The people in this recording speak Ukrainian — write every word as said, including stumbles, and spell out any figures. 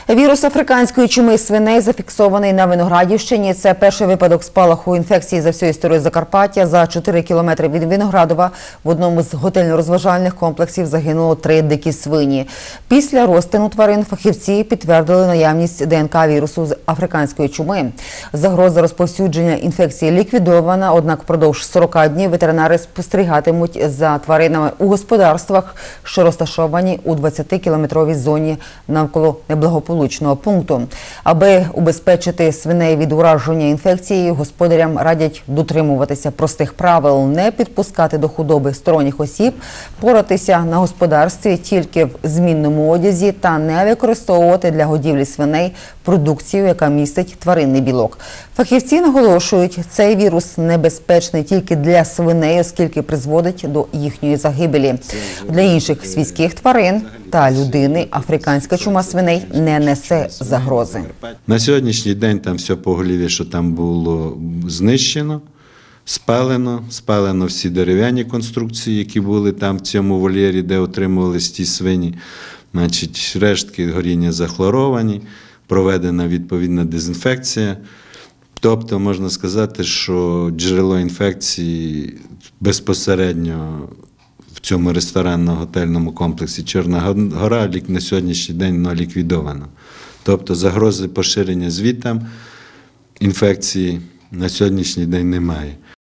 Вірус африканської чуми свиней зафіксований на Виноградівщині. Це перший випадок спалаху інфекції за всю історію Закарпаття. За чотири кілометри від Виноградова в одному з готельно-розважальних комплексів загинуло три дикі свині. Після розтину тварин фахівці підтвердили наявність ДНК вірусу з африканської чуми. Загроза розповсюдження інфекції ліквідована, однак впродовж сорока днів ветеринари спостерігатимуть за тваринами у господарствах, що розташовані у двадцятикілометровій зоні навколо неблагополучного пункту. Аби убезпечити свиней від ураження інфекцією, господарям радять дотримуватися простих правил, не підпускати до худоби сторонніх осіб, поратися на господарстві тільки в змінному одязі та не використовувати для годівлі свиней продукцію, яка містить тваринний білок. Фахівці наголошують, цей вірус небезпечний тільки для свиней, оскільки призводить до їхньої загибелі. Для інших свійських тварин та людини африканська чума свиней не несе загрози. На сьогоднішній день там все поголів'я, що там було знищено, спалено, спалено всі дерев'яні конструкції, які були там в цьому вольєрі, де отримувались ті свині. Значить, рештки горіння захлоровані, проведена відповідна дезінфекція. Тобто, можна сказати, що джерело інфекції безпосередньо в цьому ресторанно-готельному комплексі Чорна гора на сьогоднішній день ліквідовано. Тобто загрози поширення звідти інфекції на сьогоднішній день немає.